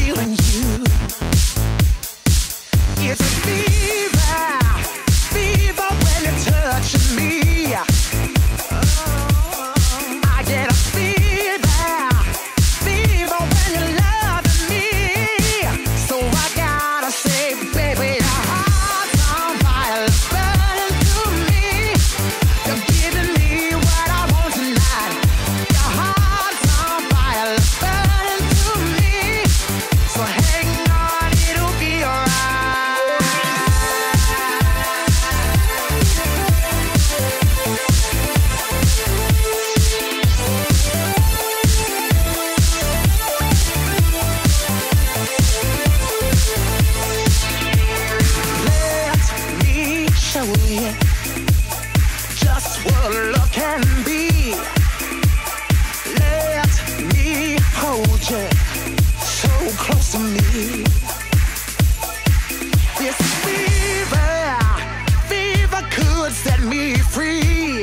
feeling you. It's a fever, fever when you're touching me. I get a fever, fever when you're loving me. So I gotta say, baby, your heart's on fire, it's burning through me. You're giving me what I want tonight. Your heart's on fire, it's burning through me. So hang on, it'll be alright. Let me show you just what love can be. Let me hold you so close to me. This fever, fever could set me free.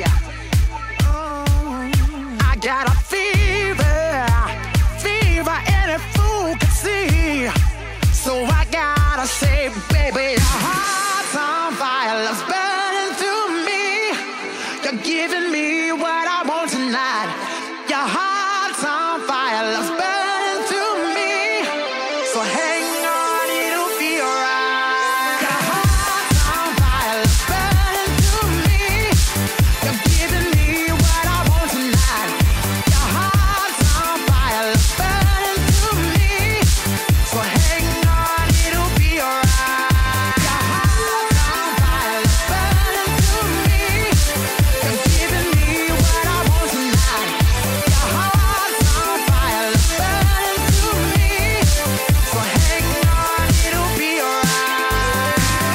I got a fever, fever any fool can see. So I gotta say, baby, your heart's on fire, love's burning through me. You're giving me what I want tonight. Your heart's on fire, love's burning through me. So hang on, it'll be alright. Your heart's on fire, love's burning through me. You're giving me what I want tonight. Your heart's on fire, love's burning through me. So hang on, it'll be alright. Your heart's on fire, love's burning through me. You're giving me what I want tonight. Your heart's on fire, love's burning through me. So hang on, it'll be alright.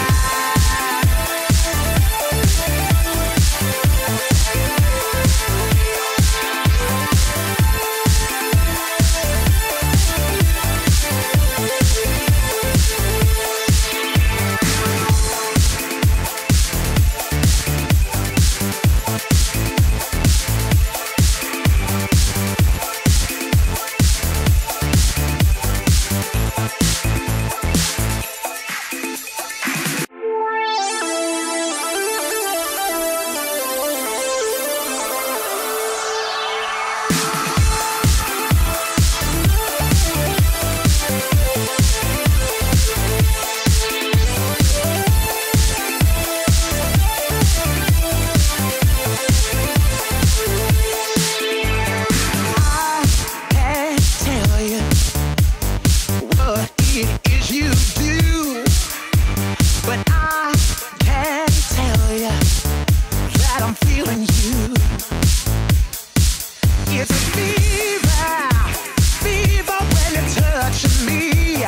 I can't tell you what it is you do, but I can tell you that I'm feeling you. It's a fever, fever when you're touching me.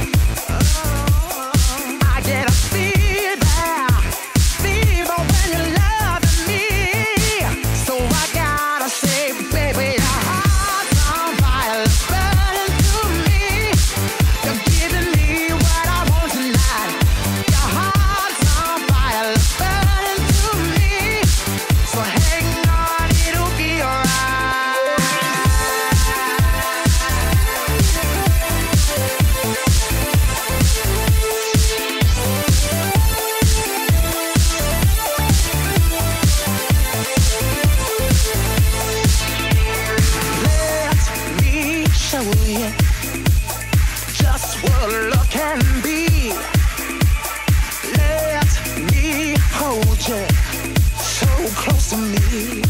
I get a fever, fever when you're loving me. So I gotta say, baby, your heart's on fire, it's burning through me. You're giving me what I want tonight. Your heart's on fire, it's burning through me. So hang on, it'll be alright. Let me show you just what love can be. Let me hold you so close to me.